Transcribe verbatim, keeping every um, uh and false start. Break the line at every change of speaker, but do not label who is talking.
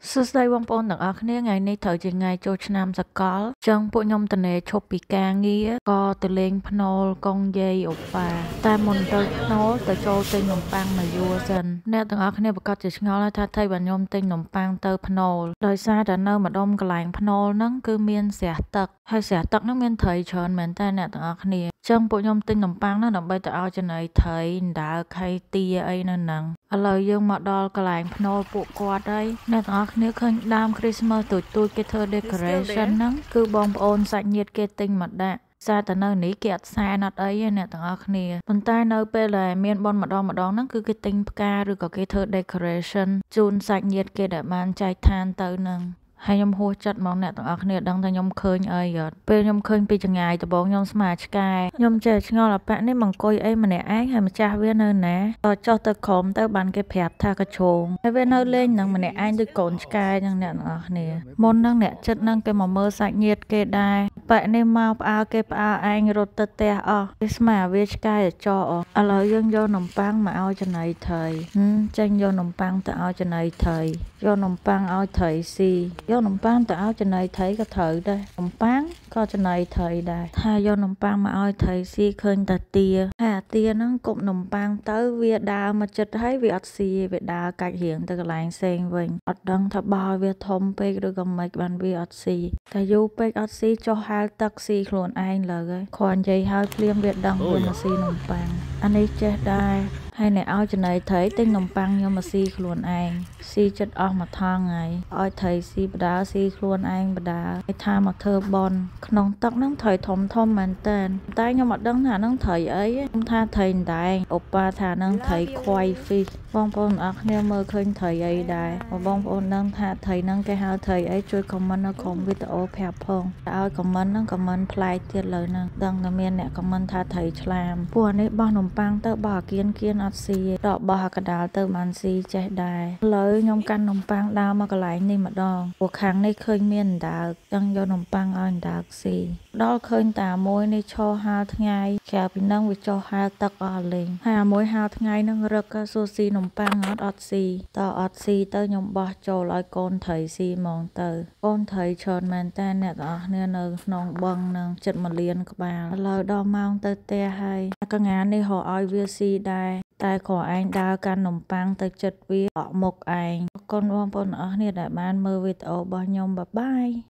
សួស្តីបងប្អូនទាំងអស់គ្នាថ្ងៃនេះត្រូវជាថ្ងៃចូលឆ្នាំសកលចឹងពួកខ្ញុំតនេឈប់ពីការងារក៏ទៅលេងភ្នូលកងយាយអូប៉ាតែមុនទៅភ្នូលទៅចូលទិញនំប៉័ងនៅយួរសិនអ្នកទាំងអស់គ្នាប្រកាសជាឆ្ងល់ហើយថាថៃបើខ្ញុំទិញនំប៉័ងទៅភ្នូលដោយសារតែនៅម្ដុំកន្លែងភ្នូលហ្នឹងគឺមានស្រះទឹកហើយស្រះទឹកហ្នឹងមានត្រីច្រើនមែនតើអ្នកទាំងអស់គ្នាចឹងពួកខ្ញុំទិញនំប៉័ងហ្នឹងដើម្បីទៅឲ្យចំណីត្រីដើខៃទាអីនៅហ្នឹងឥឡូវយើងមកដល់កន្លែងភ្នូលពួកគាត់ហើយអ្នកទាំងអស់គ្នាឃើញដើម Christmas ទូចទូចគេធ្វើ decoration ហ្នឹងគឺបងប្អូនសាច់ញាតិគេទិញមកដាក់សារតែនៅនេះគេអត់សែនអត់អីទេអ្នកទាំងអស់គ្នាប៉ុន្តែនៅពេលដែលមានបនម្ដងម្ដងហ្នឹងគឺគេទិញផ្កាឬក៏គេធ្វើ decoration ជូនសាច់ញាតិគេដែលបានចែកឋានទៅហ្នឹងហើយខ្ញុំហួសចិត្តមកអ្នកទាំងអស់គ្នាដឹងថាខ្ញុំឃើញអីអត់ពេលខ្ញុំឃើញពីចងាយដំបងខ្ញុំស្មានឆ្កែខ្ញុំចេះឆ្ងល់អាប៉ាក់នេះមកអង្គុយអីម្នាក់ឯងហើយម្ចាស់វានៅណាដល់ចុះទៅក្រោមទៅបានគេប្រាប់ថាកញ្ជងហើយវានៅលេងនឹងម្នាក់ឯងដូចកូនឆ្កែចឹងអ្នកទាំងអស់គ្នាមុនហ្នឹងអ្នកចិត្តហ្នឹងគេមកមើលសាច់ញាតិគេដែរប៉ាក់នេះមកផ្អើគេផ្អើឯងរត់ទៅផ្ទះអស់គេស្មានវាឆ្កែចោអស់ឥឡូវយើងយកនំប៉័ងមកឲ្យចំណីត្រីចេញយកនំប៉័ងទៅឲ្យចំណីត្រីយកនំប៉័ងឲ្យត្រីស៊ីយកនំប៉័ងទៅឲ្យចំណីត្រីក៏ត្រូវដែរនំប៉័ងក៏ចំណីត្រីដែរថាយកនំប៉័ងមកឲ្យត្រីស៊ីឃើញតាទាហើយអាទាហ្នឹងគប់នំប៉័ងទៅវាដើរមកចិត្តហើយវាអត់ស៊ីវាដើរកាច់រៀងទៅកន្លែងផ្សេងវិញអត់ដឹងថាបើវាធំពេកឬក៏មិនបានវាអត់ស៊ីតែយូរពេកអត់ស៊ីចុះហាលទឹកស៊ីខ្លួនឯងលើហើយគ្រាន់និយាយហើយភ្លាមវាដឹងវាមកស៊ីនំប៉័ងអានេះចេះដែរហើយអ្នកឲ្យចំណីត្រីទិញនំប៉័ងខ្ញុំមកស៊ីខ្លួនឯងស៊ីចិត្តអស់មួយថងហើយឲ្យត្រីស៊ីបដាស៊ីខ្លួនឯងបដាឲ្យថាមកធ្វើបនក្នុងទឹកហ្នឹងត្រីធំធំមែនតើតែខ្ញុំអត់ដឹងថាហ្នឹងត្រីអីខ្ញុំថាត្រីដែងអូប៉ាថាហ្នឹងត្រីខ្វៃ fish បងប្អូនអរគ្នាមើលឃើញត្រីអីដែរបងប្អូនដឹងថាត្រីហ្នឹងគេហៅត្រីអីជួយ comment នៅក្នុងវីដេអូប្រាប់ផងឲ្យ comment ហ្នឹង comment ប្លែកទៀតលើហ្នឹងដឹងតែមានអ្នក comment ថាត្រីឆ្លាមពួកនេះបោះនំប៉័ងទៅបោះអាគៀនគៀនអត់ស៊ីដកបោះកដាលទៅបានស៊ីចេះដែរឥឡូវខ្ញុំកាន់នំប៉័ងដើរមកកន្លែងនេះម្ដងពួកខាងនេះឃើញមានអណ្ដើកចង់យកនំប៉័ងឲ្យអណ្ដើកស៊ីដល់ឃើញតាមួយនេះឈរហាលថ្ងៃក្រៅពីហ្នឹងវាចុះហាលទឹកអស់លេងហើយអាមួយហាលថ្ងៃហ្នឹងរឹកសួរស៊ីនំប៉័ងអត់អត់ស៊ីតអត់ស៊ីទៅខ្ញុំបោះចូលឲ្យកូនត្រីស៊ីហ្មងទៅកូនត្រីច្រើនមែនតើអ្នកទាំងអស់គ្នានៅក្នុងបឹងហ្នឹងចិត្តមួយលានក្បាលឥឡូវដល់ម៉ោងទៅផ្ទះហើយកងានេះរកឲ្យវាស៊ីដែរតែគ្រាន់ឯងដើរកាន់នំប៉័ងទៅចិត្តវាអក់មុខឯងអរគុណបងប្អូនអរគ្នាដែលបានមើលវីដេអូរបស់ខ្ញុំបាយបាយ